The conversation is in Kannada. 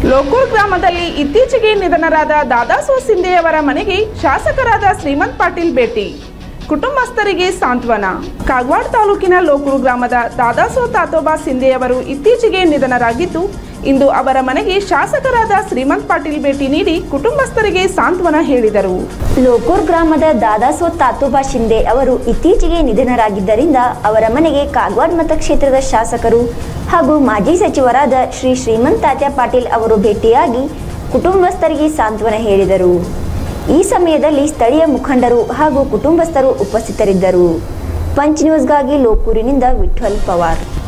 ಲೋಕೂರ್ ಗ್ರಾಮದಲ್ಲಿ ಇತ್ತೀಚೆಗೆ ನಿಧನರಾದ ದಾದಾಸೋ ಸಿಂಧೆಯವರ ಮನೆಗೆ ಶಾಸಕರಾದ ಶ್ರೀಮಂತ್ ಪಾಟೀಲ್ ಭೇಟಿ, ಕುಟುಂಬಸ್ಥರಿಗೆ ಸಾಂತ್ವನ. ಕಾಗವಾಡ ತಾಲೂಕಿನ ಲೋಕೂರ್ ಗ್ರಾಮದ ದಾದಾಸೋ ತಾತೋಬಾ ಸಿಂಧೆಯವರು ಇತ್ತೀಚೆಗೆ ನಿಧನರಾಗಿದ್ದು, ಇಂದು ಅವರ ಮನೆಗೆ ಶಾಸಕರಾದ ಶ್ರೀಮಂತ್ ಪಾಟೀಲ್ ಭೇಟಿ ನೀಡಿ ಕುಟುಂಬಸ್ಥರಿಗೆ ಸಾಂತ್ವನ ಹೇಳಿದರು. ಲೋಕೂರ್ ಗ್ರಾಮದ ದಾದಾಸೋ ತಾತೋಬಾ ಶಿಂದೆ ಅವರು ಇತ್ತೀಚೆಗೆ ನಿಧನರಾಗಿದ್ದರಿಂದ ಅವರ ಮನೆಗೆ ಕಾಗವಾಡ ಮತಕ್ಷೇತ್ರದ ಶಾಸಕರು ಹಾಗೂ ಮಾಜಿ ಸಚಿವರಾದ ಶ್ರೀಮಂತ್ ತಾತ್ಯ ಪಾಟೀಲ್ ಅವರು ಭೇಟಿಯಾಗಿ ಕುಟುಂಬಸ್ಥರಿಗೆ ಸಾಂತ್ವನ ಹೇಳಿದರು. ಈ ಸಮಯದಲ್ಲಿ ಸ್ಥಳೀಯ ಮುಖಂಡರು ಹಾಗೂ ಕುಟುಂಬಸ್ಥರು ಉಪಸ್ಥಿತರಿದ್ದರು. ಪಂಚ್ ನ್ಯೂಸ್ಗಾಗಿ ಲೋಕೂರಿನಿಂದ ವಿಠ್ಠಲ್ ಪವಾರ್.